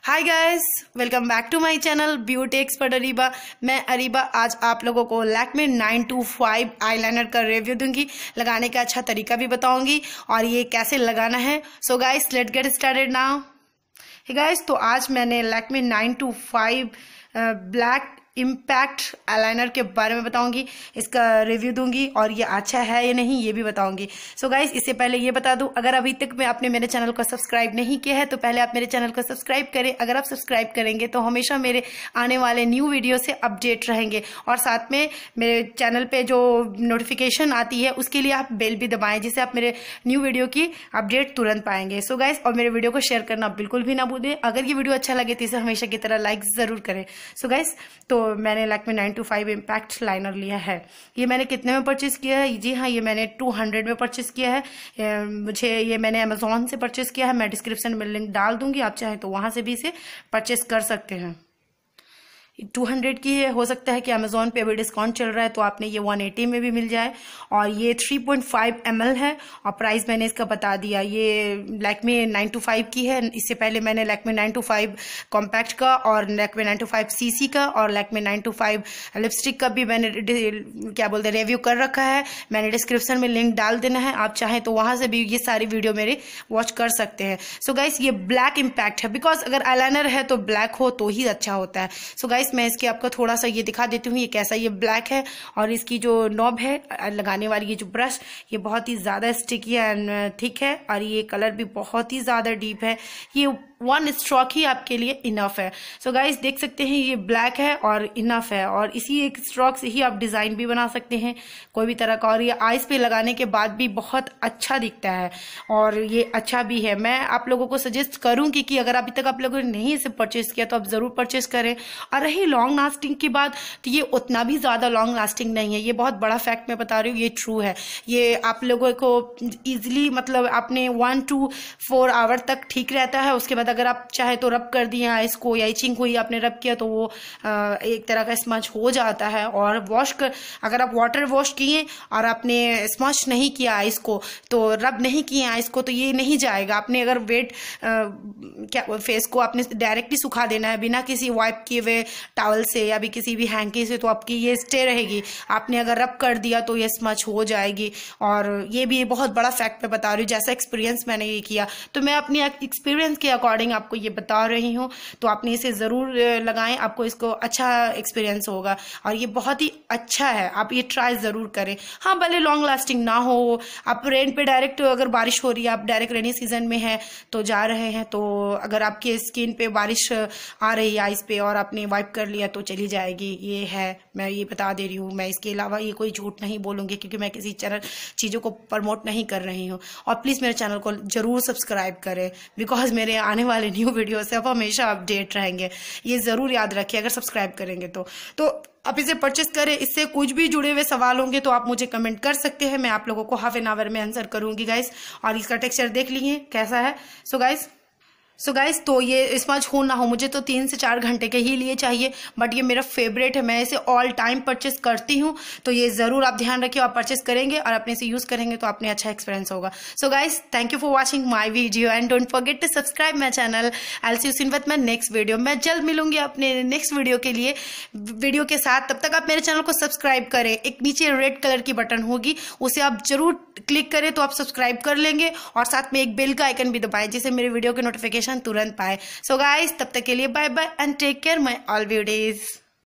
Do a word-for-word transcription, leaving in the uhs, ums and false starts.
Hi guys, welcome back to my channel beauty expert Areeba. मैं अरीबा आज आप लोगों को Lakme nine two five eyeliner का रिव्यू दूंगी, लगाने का अच्छा तरीका भी बताऊंगी और ये कैसे लगाना है। So guys let's get started now. Hey guys, तो आज मैंने Lakme nine two five black impact eyeliner के बारे में बताऊंगी, इसका रिव्यू दूंगी और ये अच्छा है या नहीं ये भी बताऊंगी। सो so गाइस, इससे पहले ये बता दूं, अगर अभी तक मैं आपने मेरे चैनल को सब्सक्राइब नहीं किया है तो पहले आप मेरे चैनल को सब्सक्राइब करें। अगर आप सब्सक्राइब करेंगे तो हमेशा मेरे आने वाले न्यू वीडियो से अपडेट रहेंगे और साथ में मेरे चैनल पे जो नोटिफिकेशन आती है उसके लिए आप बेल भी दबाएं, जिससे आप मेरे न्यू वीडियो की अपडेट तुरंत पाएंगे। सो so गाइस, और मेरे वीडियो को शेयर करना बिल्कुल भी ना भूलें। अगर ये वीडियो अच्छा लगे तो इसे हमेशा की तरह लाइक जरूर करें। सो so गाइस, तो तो मैंने Lakme nine two five impact liner लिया है। ये मैंने कितने में परचेज किया है? जी हाँ, ये मैंने टू हंड्रेड में परचेज किया है। मुझे ये मैंने अमेजोन से परचेज किया है। मैं डिस्क्रिप्शन में लिंक डाल दूंगी, आप चाहें तो वहां से भी इसे परचेज कर सकते हैं। टू हंड्रेड की है, हो सकता है कि अमेजोन पे अभी डिस्काउंट चल रहा है तो आपने ये वन एटी में भी मिल जाए। और ये three point five M L है और प्राइस मैंने इसका बता दिया। ये लैक्मे नाइन टू फाइव की है। इससे पहले मैंने Lakme nine two five compact का और Lakme nine two five CC का और Lakme nine two five lipstick का भी मैंने क्या बोलते हैं रिव्यू कर रखा है। मैंने डिस्क्रिप्शन में लिंक डाल देना है, आप चाहें तो वहां से भी ये सारी वीडियो मेरे वॉच कर सकते हैं। सो गाइस, ये ब्लैक इम्पैक्ट है, बिकॉज अगर आईलाइनर है तो ब्लैक हो तो ही अच्छा होता है। सो गाइस, मैं इसके आपको थोड़ा सा ये दिखा देती हूँ ये कैसा ये ब्लैक है। और इसकी जो नॉब है लगाने वाली, ये जो ब्रश, ये बहुत ही ज्यादा स्टिकी एंड थिक है और ये कलर भी बहुत ही ज्यादा डीप है। ये वन स्ट्रोक ही आपके लिए इनफ है। सो so गाइस, देख सकते हैं ये ब्लैक है और इनफ है और इसी एक स्ट्रोक से ही आप डिजाइन भी बना सकते हैं कोई भी तरह का। और ये आईज पे लगाने के बाद भी बहुत अच्छा दिखता है और ये अच्छा भी है। मैं आप लोगों को सजेस्ट करूंगी कि अगर अभी तक आप लोगों ने नहीं इसे परचेज किया तो आप जरूर परचेज करें। और रही लॉन्ग लास्टिंग की बात, तो ये उतना भी ज्यादा लॉन्ग लास्टिंग नहीं है। ये बहुत बड़ा फैक्ट मैं बता रही हूँ, ये ट्रू है। ये आप लोगों को इजिली मतलब आपने वन टू फोर आवर तक ठीक रहता है। उसके बाद अगर आप चाहे तो रब कर दिए आइस को या इचिंग को ही आपने रब किया तो वो आ, एक तरह का स्मच हो जाता है। और वॉश कर, अगर आप वाटर वॉश किए और आपने स्मच नहीं किया आइस को, तो रब नहीं किए आइस को, तो ये नहीं जाएगा। आपने अगर वेट आ, क्या फेस को आपने डायरेक्टली सुखा देना है बिना किसी वाइप किए हुए टॉवल से या भी किसी भी हैंकी से, तो आपकी ये स्टे रहेगी। आपने अगर रब कर दिया तो ये स्मच हो जाएगी। और ये भी बहुत बड़ा फैक्ट मैं बता रही हूँ, जैसा एक्सपीरियंस मैंने ये किया तो मैं अपनी एक्सपीरियंस के अकॉर्डिंग आपको ये बता रही हूँ। तो आपने इसे जरूर लगाएं, आपको इसको अच्छा एक्सपीरियंस होगा और ये बहुत ही अच्छा है। आप ये ट्राई जरूर करें। हाँ, भले लॉन्ग लास्टिंग ना हो, आप रेन पे डायरेक्ट अगर बारिश हो रही है, आप डायरेक्ट रेनी सीजन में है तो जा रहे हैं, तो अगर आपके स्किन पे बारिश आ रही है आइस पे और आपने वाइप कर लिया तो चली जाएगी। ये है, मैं ये बता दे रही हूँ। मैं इसके अलावा ये कोई झूठ नहीं बोलूंगी क्योंकि मैं किसी चैनल चीजों को प्रमोट नहीं कर रही हूँ। और प्लीज मेरे चैनल को जरूर सब्सक्राइब करें, बिकॉज मेरे आने वाले न्यू वीडियो से आप हमेशा अपडेट रहेंगे। ये जरूर याद रखिए अगर सब्सक्राइब करेंगे तो तो आप इसे परचेस करें। इससे कुछ भी जुड़े हुए सवाल होंगे तो आप मुझे कमेंट कर सकते हैं, मैं आप लोगों को हाफ एन आवर में आंसर करूंगी गाइस। और इसका टेक्सचर देख लीजिए कैसा है। So guys so so guys, तो ये स्मच हो ना हो, मुझे तो तीन से चार घंटे के ही लिए चाहिए, बट ये मेरा फेवरेट है। मैं इसे ऑल टाइम परचेस करती हूँ, तो ये जरूर आप ध्यान रखिए। आप परचेस करेंगे और अपने से यूज करेंगे तो आपने अच्छा एक्सपीरियंस होगा। So guys, thank you for watching my video and don't forget to subscribe my channel. I see you soon with my next video. मैं जल्द मिलूंगी अपने नेक्स्ट वीडियो के लिए वीडियो के साथ। तब तक आप मेरे चैनल को सब्सक्राइब करें। एक नीचे रेड कलर की बटन होगी, उसे आप जरूर क्लिक करें तो आप सब्सक्राइब कर लेंगे और साथ में एक बेल का आइकन भी दबाएं, जिससे मेरे वीडियो के नोटिफिकेशन तुरंत पाए। सो गाइस, तब तक के लिए bye bye and take care my all beauties.